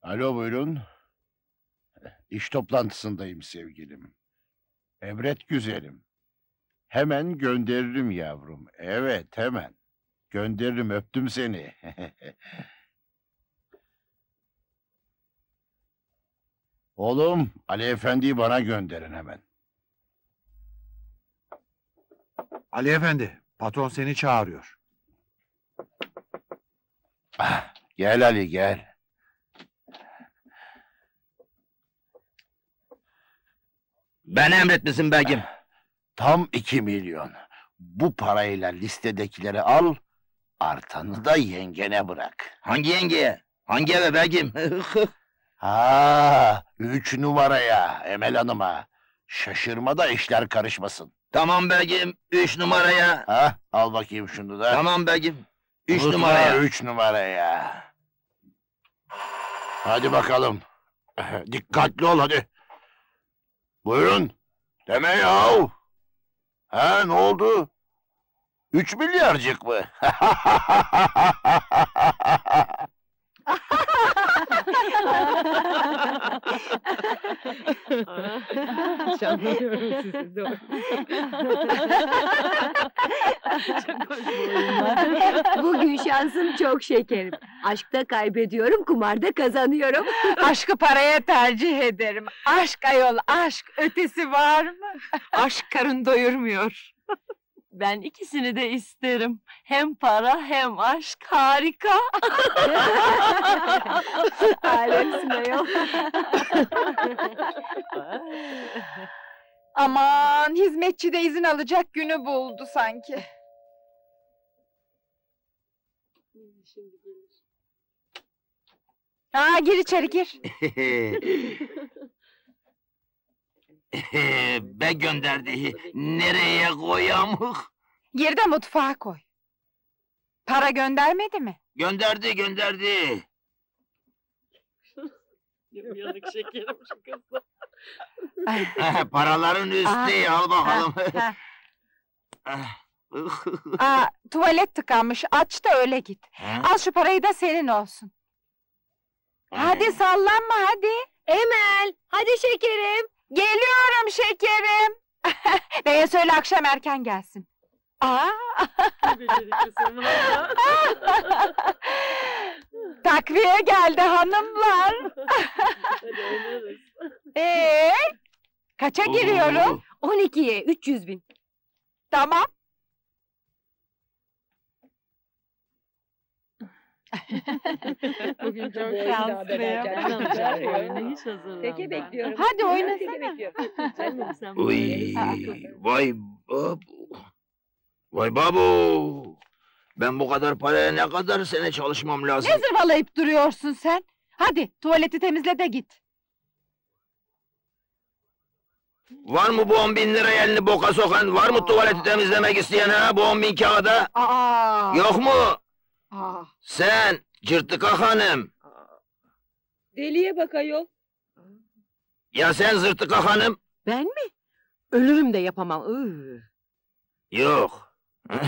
Alo buyurun. İş toplantısındayım sevgilim. Emret güzelim. Hemen gönderirim yavrum. Evet hemen. Gönderirim öptüm seni. Oğlum Ali Efendi'yi bana gönderin hemen. Ali Efendi, patron seni çağırıyor. Gel Ali gel. Beni emretmişsin begim. Tam 2 milyon. Bu parayla listedekileri al, artanı da yengene bırak. Hangi yengeye? Hangi eve begim? Ha, 3 numaraya Emel Hanım'a. Şaşırma da işler karışmasın. Tamam begim, 3 numaraya. Ha, al bakayım şunu da. Tamam begim, 3 Unutma, numaraya. 3 numaraya. Hadi bakalım. Dikkatli ol hadi. Buyurun. Deme yahu. Ha, ne oldu? 3 milyarcık mı? Canlanıyorum sizi doğru. Çok hoş Bugün şansım çok şekerim. Aşkta kaybediyorum, kumarda kazanıyorum. Aşkı paraya tercih ederim. Aşk ayol, aşk. Ötesi var mı? Aşk karın doyurmuyor. Ben ikisini de isterim. Hem para hem aşk, harika. Alemsin ayol. Aman, hizmetçi de izin alacak günü buldu sanki. Gir içeri gir. Be gönderdi. Nereye koyamık? Gir de mutfağa koy. Para göndermedi mi? Gönderdi. Yanık şekerim şu kızla. Paraların üstü, al bakalım. Tuvalet tıkanmış, aç da öyle git. Al şu parayı da senin olsun. Hadi sallanma hadi. Emel, hadi şekerim. Geliyorum şekerim. Beye söyle akşam erken gelsin. Beceriklisin valla. Takviye geldi hanımlar. Hadi oynarız. Kaça giriyorum? 12'ye 300 bin. Tamam. Bugün çok şanslıyım. Hiç hazırlanma. Teke bekliyorum. Hadi oynasana. Teke bekliyorum. Canım sen Uy, vay babu. Vay babu. Ben bu kadar paraya ne kadar sene çalışmam lazım? Ne zırvalayıp duruyorsun sen? Hadi tuvaleti temizle de git. Var mı bu 10.000 lira elini boka sokan? Var mı tuvaleti temizlemek isteyen ha bu 10.000 kağıda? Yok mu? Sen Cırtıka hanım. Deliye bak ayol. Ya sen Zırtıka hanım? Ben mi? Ölürüm de yapamam. Yok.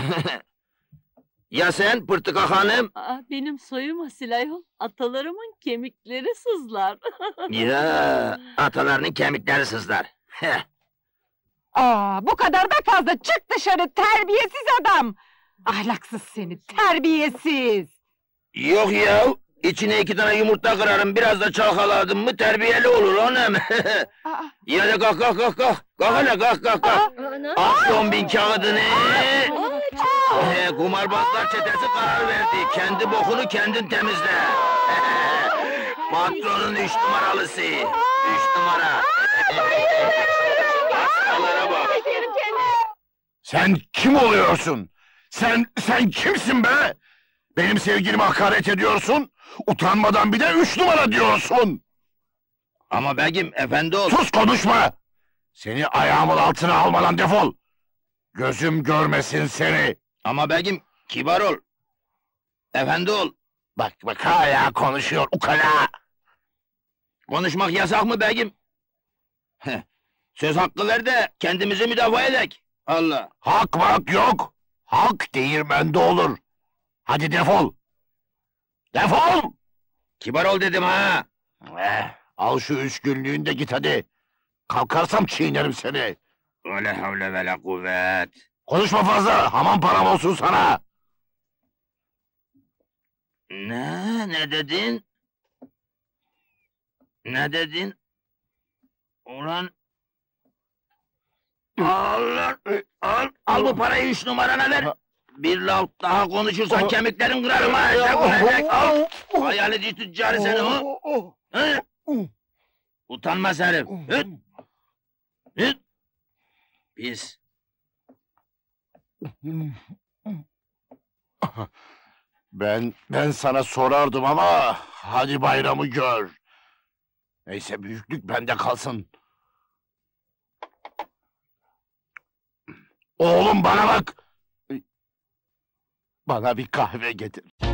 Ya sen Pırtıka hanım? Benim soyum asil ayol. Atalarımın kemikleri sızlar. Ya atalarının kemikleri sızlar. Heh. Bu kadar da fazla. Çık dışarı terbiyesiz adam. Ahlaksız seni, terbiyesiz. Yok ya. İçine 2 tane yumurta kırarım, biraz da çalkaladım mı terbiyeli olur hanım. Ya da kalk. Kalk hele kalk. Al şu 10.000 kağıdını. Kumarbazlar çetesi karar verdi. Kendi bokunu kendin temizle. Patronun 3 numaralısı. 3 numara. Hastalara bak. Sen kim oluyorsun? Sen kimsin be? Benim sevgilime hakaret ediyorsun. Utanmadan bir de 3 numara diyorsun. Ama begim efendi ol. Sus konuşma. Seni ayağımın altına almadan defol. Gözüm görmesin seni. Ama begim kibar ol. Efendi ol. Bak hala konuşuyor ukala. Konuşmak yasak mı begim? Söz hakkı ver de kendimizi müdafaa edek. Allah. Hak yok. Hak değirmende olur. Hadi defol. Defol. Kibar ol dedim ha. Al şu 3 günlüğünü de git hadi. Kalkarsam çiğnerim seni. Öyle havle ve la kuvvet. Konuşma fazla, hamam param olsun sana. Ne dedin? Ne dedin? Ulan... Al bu parayı 3 numarana ver. Bir laf daha konuşursan kemiklerin kırarım ha. Al. Hayaleci tüccarı seni o. Hı? Utanmaz herif. Hıt. Hıt. Pis. Ben sana sorardım ama hadi bayramı gör. Neyse büyüklük bende kalsın. Oğlum bana bak. Bana bir kahve getir.